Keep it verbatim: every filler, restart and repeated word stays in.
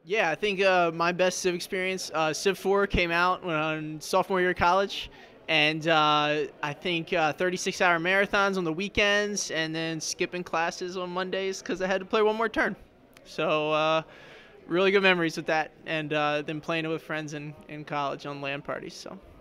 Yeah, I think uh, my best Civ experience, uh, Civ four came out when on sophomore year of college, and uh, I think uh, thirty-six hour marathons on the weekends, and then skipping classes on Mondays because I had to play one more turn. So uh, really good memories with that, and uh, then playing it with friends in, in college on LAN parties. So.